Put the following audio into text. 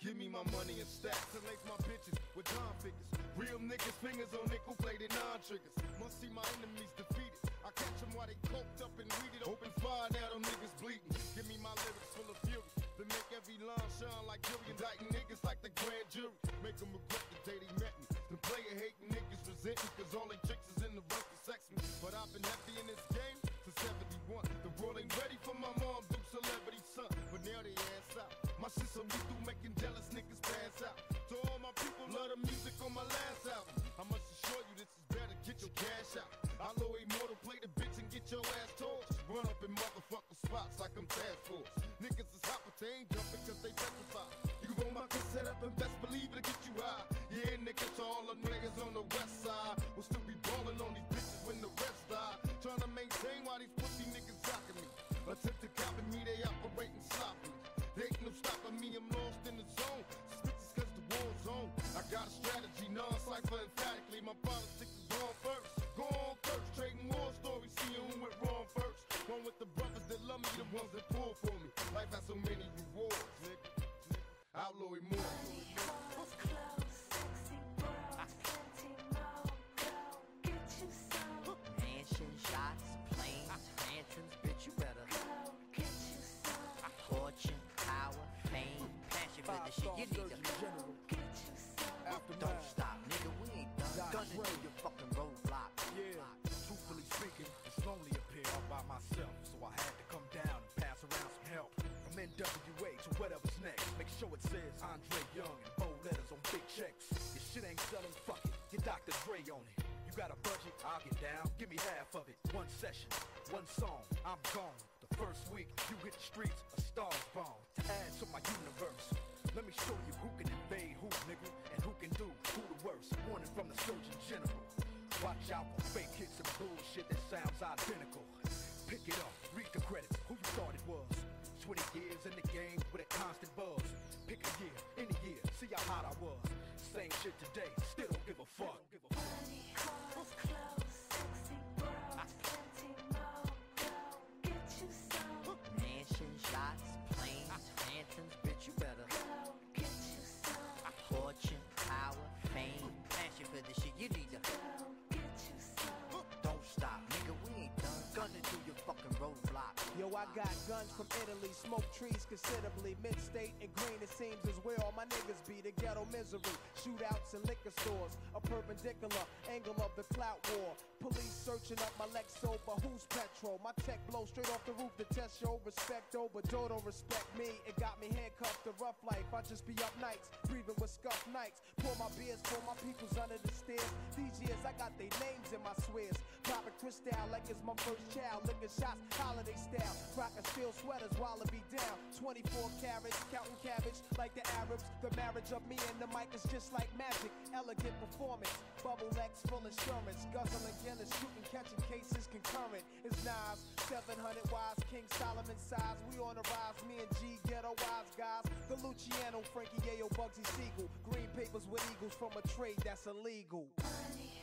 Give me my money in stacks and lace my bitches with dime figures. Real niggas, fingers on nickel-plated non-triggers. Must see my enemies defeated. I catch them while they coked up and weeded. Open fire, now them niggas bleeding. Give me my lyrics full of fury. Then make every line shine like jury. Indicting niggas like the grand jury. Make them regret the day they met me. Them player hating niggas resent me, cause all they tricks is in the verse to sex me. But I've been happy in this game since 71. The world ain't ready for my mom, do celebrity son. But now they ass out. My shit so lethal, making jealous niggas pass out. To all my people, love the music on my last album. I must assure you this is better, get your cash out. I low immortal, play the bitch and get your ass torched. Run up in motherfucker spots like I'm task force. Niggas is hot, but they ain't jumping cause they petrified. You can roll my cassette up and best believe it'll get you high. Yeah, niggas, to all the niggas on the west side will still be ballin' on these bitches when the rest die. Trying to maintain while these pussy niggas jockin' me. Attempt to copy me, they operating sloppy. They ain't no stopping me, I'm lost in the zone. Switches cause the war's zone. I got a strategy, non-cypher emphatically. My politics is gone first. Go on first, trading war stories, see who went wrong first. One with the brothers that love me, the ones that pull for me. Life has so many rewards, nigga. Outlaw immortal. Money, hoes, clothes, sexy bros, plenty more. Go get you some. Mansion, shots, planes, phantoms, bitch, you better Go get you some. fortune, power, fame, passion for the shit you need to Go get you some. Don't stop, nigga, we ain't done. Gunning through your fucking roadblock. Yeah, truthfully speaking, it's lonely up here all by myself. So I had to come down and pass around some help. From NWA to whatever's next. Make sure it says Andre Young in bold letters on big checks. This shit ain't selling, fuck it, get Dr. Dre on it. You got a budget, I'll get down, give me half of it. One session, one song, I'm gone. The first week, you hit the streets, a star's born. To add to my universe, let me show you who can invade who, nigga, and who can do who the worst. Warning from the Surgeon General. Watch out for fake hits and bullshit that sounds identical. Pick it up, read the credits, who you thought it was. 20 years in the game with a constant buzz. Pick a year, any year, see how hot I was. Same shit today, still don't give a fuck. Money, hoes, clothes, sexy bros, plenty more. Go get you some. Mansion, shots, planes, phantoms, bitch, you better Go get you some. fortune, power, fame, passion for the shit you need to Go get you some. Don't stop, nigga, we ain't done. Gunning through your fucking roadblock. Yo, I got guns from Italy, smoke trees considerably. Mid-state and green, it seems, is where all my niggas be. The ghetto misery, shootouts and liquor stores. A perpendicular angle of the clout war. Police searching up my Lexo, but who's petrol? My tech blow straight off the roof to test show respect, oh, but don't respect me. It got me handcuffed to rough life. I just be up nights, breathing with scuffed nights. Pour my beers for my peoples under the stairs. These years I got their names in my swears. Popping crystal like it's my first child. Licking shots, holiday style. Rockin' steel sweaters while it be down. 24 carats, counting cabbage like the Arabs. The marriage of me and the mic is just like magic. Elegant performance, bubble X full insurance. Guzzling Guinness, shooting, catching cases concurrent. It's Nas, 700 wise, King Solomon size. We on the rise, me and G, ghetto wise guys. The Luciano, Frankie Yayo, Bugsy Siegel. Green papers with eagles from a trade that's illegal. Money,